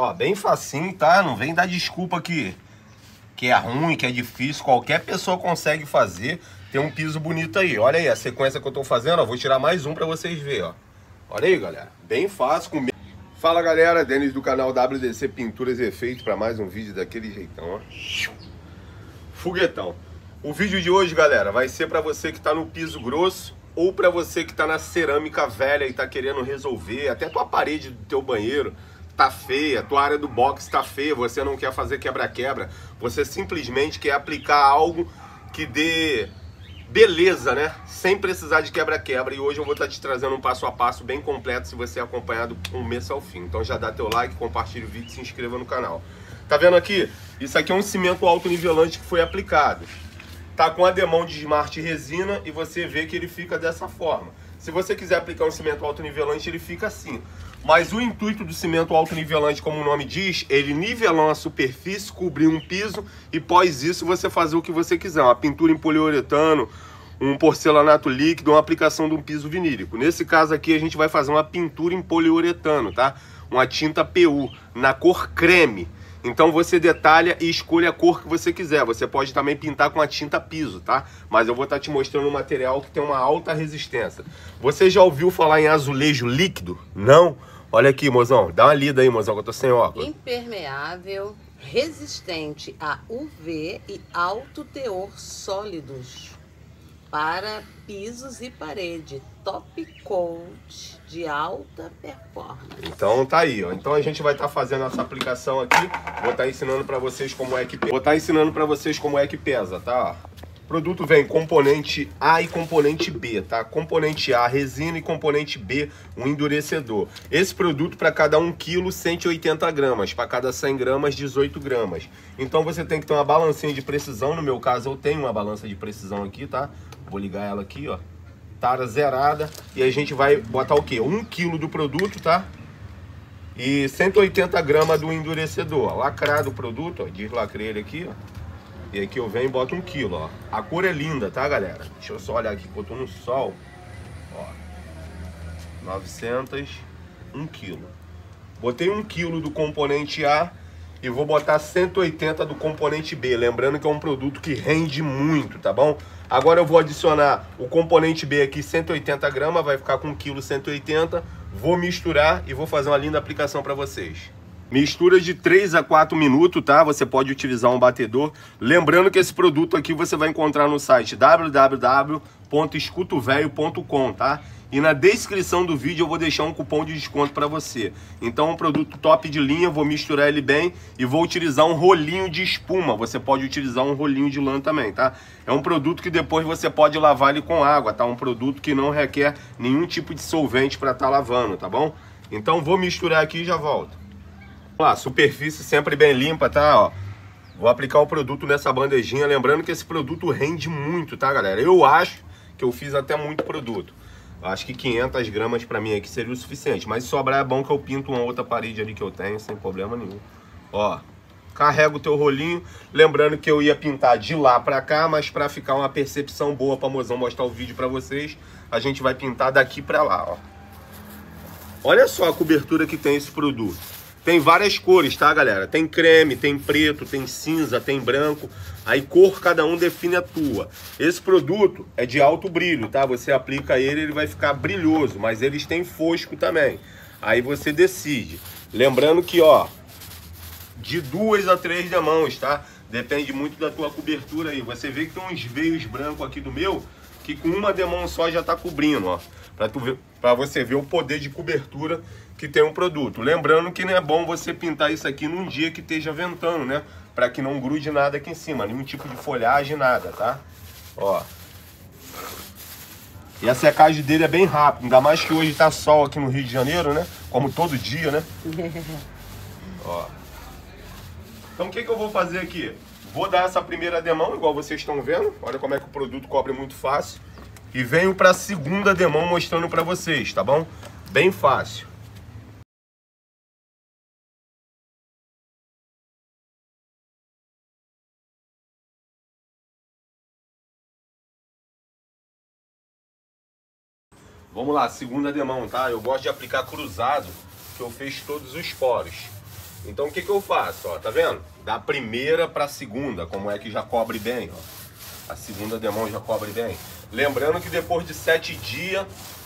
Ó, bem facinho, tá? Não vem dar desculpa que é ruim, que é difícil. Qualquer pessoa consegue fazer. Tem um piso bonito aí. Olha aí a sequência que eu tô fazendo, ó. Vou tirar mais um pra vocês verem, ó. Olha aí, galera. Bem fácil. Fala, galera. Denis do canal WDC Pinturas e Efeitos para mais um vídeo daquele jeitão, ó. Foguetão. O vídeo de hoje, galera, vai ser para você que tá no piso grosso ou para você que tá na cerâmica velha e tá querendo resolver. Até tua parede do teu banheiro tá feia, tua área do box tá feia, você não quer fazer quebra-quebra, você simplesmente quer aplicar algo que dê beleza, né? Sem precisar de quebra-quebra. E hoje eu vou estar te trazendo um passo a passo bem completo se você acompanhar do começo ao fim. Então já dá teu like, compartilha o vídeo e se inscreva no canal. Tá vendo aqui? Isso aqui é um cimento autonivelante que foi aplicado. Tá com ademão de esmalte resina e você vê que ele fica dessa forma. Se você quiser aplicar um cimento autonivelante, ele fica assim. Mas o intuito do cimento autonivelante, como o nome diz, ele nivelar uma superfície, cobrir um piso e após isso você fazer o que você quiser. Uma pintura em poliuretano, um porcelanato líquido, uma aplicação de um piso vinílico. Nesse caso aqui a gente vai fazer uma pintura em poliuretano, tá? Uma tinta PU, na cor creme. Então você detalha e escolhe a cor que você quiser. Você pode também pintar com a tinta piso, tá? Mas eu vou estar te mostrando um material que tem uma alta resistência. Você já ouviu falar em azulejo líquido? Não? Olha aqui, mozão. Dá uma lida aí, mozão, que eu tô sem óculos. Impermeável, resistente a UV e alto teor sólidos. Para pisos e parede. Top coat de alta performance. Então tá aí, ó. Então a gente vai estar fazendo essa aplicação aqui. Vou estar ensinando para vocês como é que pesa, tá? O produto vem componente A e componente B, tá? Componente A, resina, e componente B, um endurecedor. Esse produto para cada 1 kg, 180 gramas. Para cada 100 gramas, 18 gramas. Então você tem que ter uma balancinha de precisão. No meu caso eu tenho uma balança de precisão aqui, tá? Vou ligar ela aqui, ó. Tara zerada. E a gente vai botar o quê? 1 kg do produto, tá? E 180 gramas do endurecedor. Lacrado o produto, ó. Deslacrei ele aqui, ó. E aqui eu venho e boto 1 kg, ó. A cor é linda, tá, galera? Deixa eu só olhar aqui que eu tô no sol. Ó. 900, 1 kg. Botei 1 kg do componente A e vou botar 180 do componente B. Lembrando que é um produto que rende muito, tá bom? Agora eu vou adicionar o componente B aqui, 180 gramas, vai ficar com 1 kg 180. Vou misturar e vou fazer uma linda aplicação para vocês. Mistura de 3 a 4 minutos, tá? Você pode utilizar um batedor. Lembrando que esse produto aqui você vai encontrar no site www.escutovelho.com, tá? E na descrição do vídeo eu vou deixar um cupom de desconto para você. Então é um produto top de linha, vou misturar ele bem e vou utilizar um rolinho de espuma. Você pode utilizar um rolinho de lã também, tá? É um produto que depois você pode lavar ele com água, tá? Um produto que não requer nenhum tipo de solvente para estar lavando, tá bom? Então vou misturar aqui e já volto. Vamos lá, superfície sempre bem limpa, tá? Ó, vou aplicar o produto nessa bandejinha, lembrando que esse produto rende muito, tá, galera? Eu acho que eu fiz até muito produto. Acho que 500 gramas pra mim aqui seria o suficiente. Mas se sobrar é bom que eu pinto uma outra parede ali que eu tenho, sem problema nenhum. Ó, carrega o teu rolinho. Lembrando que eu ia pintar de lá pra cá, mas pra ficar uma percepção boa pra mozão mostrar o vídeo pra vocês, a gente vai pintar daqui pra lá, ó. Olha só a cobertura que tem esse produto. Tem várias cores, tá, galera? Tem creme, tem preto, tem cinza, tem branco. Aí cor cada um define a tua. Esse produto é de alto brilho, tá? Você aplica ele, ele vai ficar brilhoso, mas eles têm fosco também. Aí você decide. Lembrando que, ó, de 2 a 3 demãos, tá? Depende muito da tua cobertura aí. Você vê que tem uns veios brancos aqui do meu, que com uma demão só já tá cobrindo, ó. Pra você ver o poder de cobertura que tem um produto. Lembrando que não é bom você pintar isso aqui num dia que esteja ventando, né? Pra que não grude nada aqui em cima, nenhum tipo de folhagem, nada, tá? Ó. E a secagem dele é bem rápida, ainda mais que hoje tá sol aqui no Rio de Janeiro, né? Como todo dia, né? Ó. Então o que eu vou fazer aqui? Vou dar essa primeira demão, igual vocês estão vendo. Olha como é que o produto cobre muito fácil. E venho para a segunda demão mostrando para vocês, tá bom? Bem fácil. Vamos lá, segunda demão, tá? Eu gosto de aplicar cruzado, que eu fecho todos os poros. Então o que eu faço, ó, tá vendo? Da primeira pra segunda, como é que já cobre bem, ó. A segunda demão já cobre bem. Lembrando que depois de 7 dias,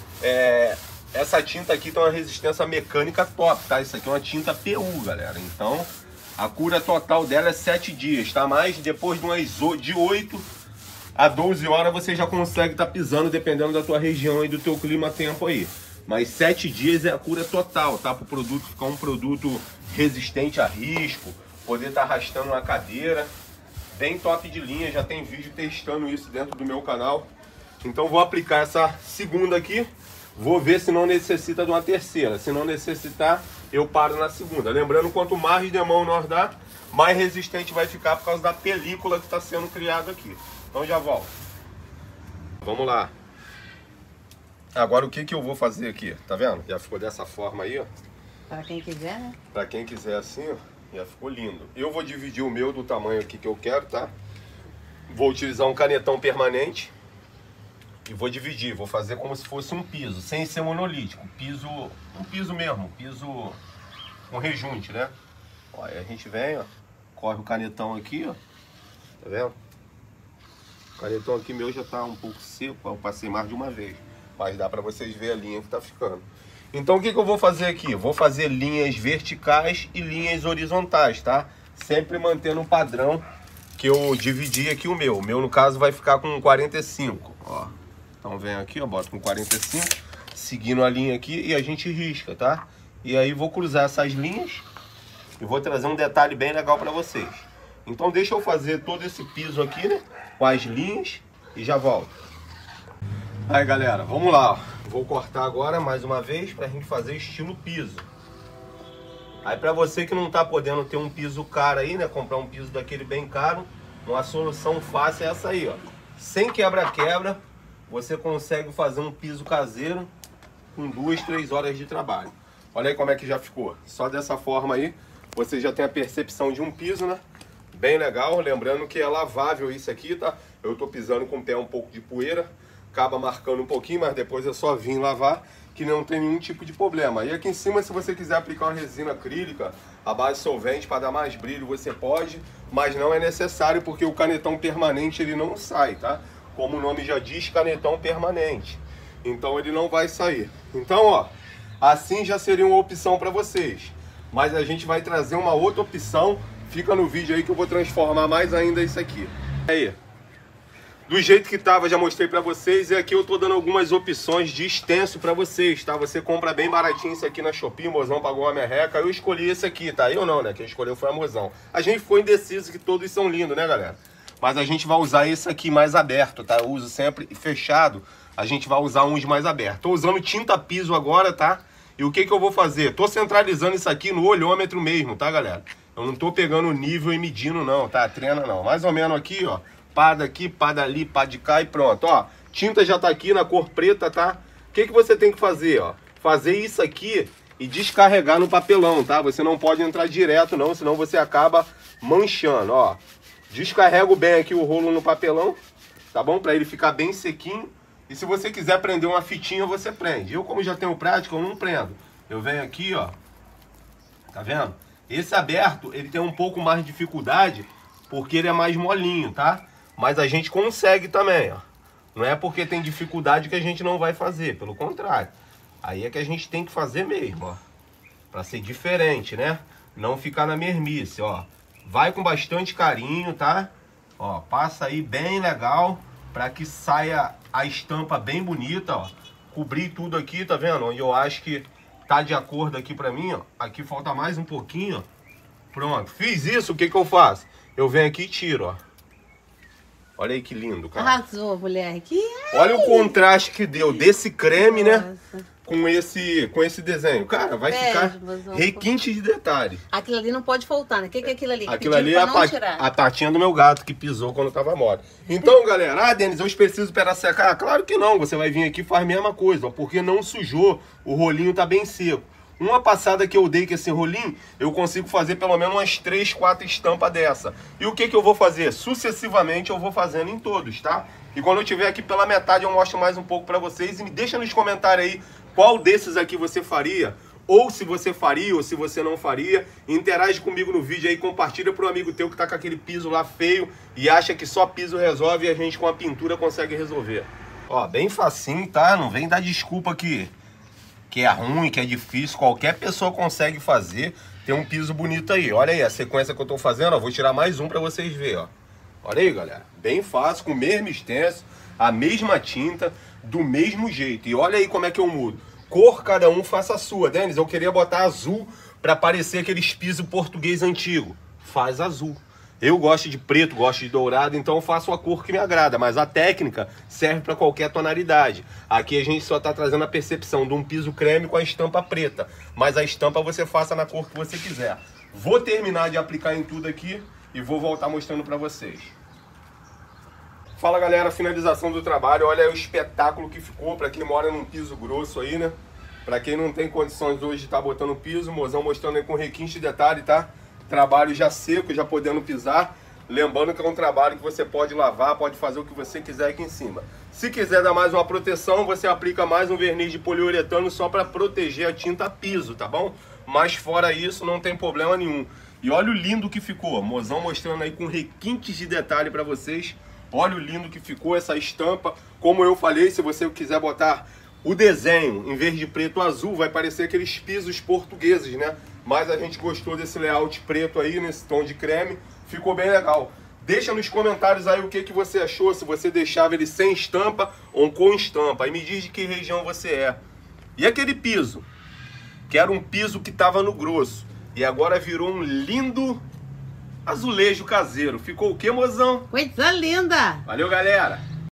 essa tinta aqui tem uma resistência mecânica top, tá? Isso aqui é uma tinta PU, galera. Então, a cura total dela é 7 dias, tá? Mas depois de 8 a 12 horas você já consegue estar pisando, dependendo da tua região e do teu clima tempo aí. Mas 7 dias é a cura total, tá? Para o produto ficar um produto resistente a risco, poder estar arrastando na cadeira. Bem top de linha, já tem vídeo testando isso dentro do meu canal. Então vou aplicar essa segunda aqui, vou ver se não necessita de uma terceira. Se não necessitar, eu paro na segunda. Lembrando, quanto mais demão nós dá, mais resistente vai ficar por causa da película que está sendo criada aqui. Então já volto. Vamos lá. Agora o que eu vou fazer aqui? Tá vendo? Já ficou dessa forma aí, ó. Para quem quiser, né? Para quem quiser assim, ó, já ficou lindo. Eu vou dividir o meu do tamanho aqui que eu quero, tá? Vou utilizar um canetão permanente e vou dividir. Vou fazer como se fosse um piso, sem ser monolítico. Um piso mesmo, piso com rejunte, né? Ó, aí a gente vem, ó, corre o canetão aqui, ó. Tá vendo? O canetão aqui meu já tá um pouco seco, eu passei mais de uma vez. Mas dá pra vocês verem a linha que tá ficando. Então o que eu vou fazer aqui? Vou fazer linhas verticais e linhas horizontais, tá? Sempre mantendo um padrão que eu dividi aqui o meu. O meu, no caso, vai ficar com 45, ó. Então vem aqui, ó, boto com 45, seguindo a linha aqui e a gente risca, tá? E aí vou cruzar essas linhas e vou trazer um detalhe bem legal pra vocês. Então deixa eu fazer todo esse piso aqui, né? Com as linhas e já volto. Aí, galera, vamos lá, ó. Vou cortar agora mais uma vez pra gente fazer estilo piso. Aí pra você que não tá podendo ter um piso caro aí, né? Comprar um piso daquele bem caro, uma solução fácil é essa aí, ó. Sem quebra-quebra, você consegue fazer um piso caseiro com 2, 3 horas de trabalho. Olha aí como é que já ficou. Só dessa forma aí, você já tem a percepção de um piso, né? Bem legal. Lembrando que é lavável isso aqui, tá? Eu tô pisando com o pé um pouco de poeira. Acaba marcando um pouquinho, mas depois é só vir lavar, que não tem nenhum tipo de problema. E aqui em cima, se você quiser aplicar uma resina acrílica, a base solvente para dar mais brilho, você pode, mas não é necessário porque o canetão permanente ele não sai, tá? Como o nome já diz, canetão permanente. Então ele não vai sair. Então, ó, assim já seria uma opção para vocês. Mas a gente vai trazer uma outra opção. Fica no vídeo aí que eu vou transformar mais ainda isso aqui. Aí. Do jeito que tava, já mostrei pra vocês. E aqui eu tô dando algumas opções de extenso pra vocês, tá? Você compra bem baratinho isso aqui na Shopee, o mozão pagou uma merreca. Eu escolhi esse aqui, tá? Eu não, né? Quem escolheu foi a mozão. A gente ficou indeciso que todos são lindos, né, galera? Mas a gente vai usar esse aqui mais aberto, tá? Eu uso sempre fechado. A gente vai usar uns mais abertos. Tô usando tinta piso agora, tá? E o que eu vou fazer? Tô centralizando isso aqui no olhômetro mesmo, tá, galera? Eu não tô pegando o nível e medindo, não, tá? Treina não. Mais ou menos aqui, ó. Pá daqui, pá dali, pá de cá e pronto, ó. Tinta já tá aqui na cor preta, tá? O que você tem que fazer, ó? Fazer isso aqui e descarregar no papelão, tá? Você não pode entrar direto não, senão você acaba manchando, ó. Descarrego bem aqui o rolo no papelão, tá bom? Pra ele ficar bem sequinho. E se você quiser prender uma fitinha, você prende. Eu, como já tenho prática, eu não prendo. Eu venho aqui, ó. Tá vendo? Esse aberto, ele tem um pouco mais de dificuldade, porque ele é mais molinho, tá? Mas a gente consegue também, ó. Não é porque tem dificuldade que a gente não vai fazer, pelo contrário. Aí é que a gente tem que fazer mesmo, ó. Pra ser diferente, né? Não ficar na mermice, ó. Vai com bastante carinho, tá? Ó, passa aí bem legal, pra que saia a estampa bem bonita, ó. Cobri tudo aqui, tá vendo? Onde eu acho que tá de acordo aqui pra mim, ó. Aqui falta mais um pouquinho, ó. Pronto. Fiz isso, o que eu faço? Eu venho aqui e tiro, ó. Olha aí que lindo, cara. Arrasou, mulher. Olha o contraste que deu desse creme, né? Com esse desenho. Cara, vai ficar requinte de detalhe. Aquilo ali não pode faltar, né? O que é aquilo ali? Aquilo ali é a patinha do meu gato que pisou quando tava mole. Então, galera, Denis, eu preciso esperar secar? Claro que não. Você vai vir aqui e faz a mesma coisa, ó, porque não sujou. O rolinho tá bem seco. Uma passada que eu dei com esse rolinho, eu consigo fazer pelo menos umas 3, 4 estampas dessa. E o que eu vou fazer? Sucessivamente eu vou fazendo em todos, tá? E quando eu tiver aqui pela metade eu mostro mais um pouco pra vocês. E me deixa nos comentários aí qual desses aqui você faria ou se você faria ou se você não faria. Interage comigo no vídeo aí, compartilha pro amigo teu que tá com aquele piso lá feio e acha que só piso resolve e a gente com a pintura consegue resolver. Ó, bem facinho, tá? Não vem dar desculpa que é ruim, que é difícil. Qualquer pessoa consegue fazer. Tem um piso bonito aí. Olha aí a sequência que eu tô fazendo, ó. Vou tirar mais um pra vocês verem, ó. Olha aí, galera. Bem fácil, com o mesmo extenso, a mesma tinta, do mesmo jeito. E olha aí como é que eu mudo. Cor, cada um faça a sua. Denis, eu queria botar azul pra parecer aqueles pisos português antigo. Faz azul. Eu gosto de preto, gosto de dourado, então eu faço a cor que me agrada. Mas a técnica serve para qualquer tonalidade. Aqui a gente só está trazendo a percepção de um piso creme com a estampa preta. Mas a estampa você faça na cor que você quiser. Vou terminar de aplicar em tudo aqui e vou voltar mostrando para vocês. Fala, galera, finalização do trabalho. Olha aí o espetáculo que ficou para quem mora num piso grosso aí, né? Para quem não tem condições hoje de estar botando piso, o mozão mostrando aí com requinte de detalhe, tá? Trabalho já seco, já podendo pisar. Lembrando que é um trabalho que você pode lavar, pode fazer o que você quiser aqui em cima. Se quiser dar mais uma proteção, você aplica mais um verniz de poliuretano só para proteger a tinta piso, tá bom? Mas fora isso, não tem problema nenhum. E olha o lindo que ficou, mozão mostrando aí com requintes de detalhe para vocês. Olha o lindo que ficou essa estampa. Como eu falei, se você quiser botar o desenho em vez de preto azul, vai parecer aqueles pisos portugueses, né? Mas a gente gostou desse layout preto aí, nesse tom de creme. Ficou bem legal. Deixa nos comentários aí o que você achou, se você deixava ele sem estampa ou com estampa. E me diz de que região você é. E aquele piso? Que era um piso que estava no grosso. E agora virou um lindo azulejo caseiro. Ficou o quê, mozão? Coisa linda! Valeu, galera!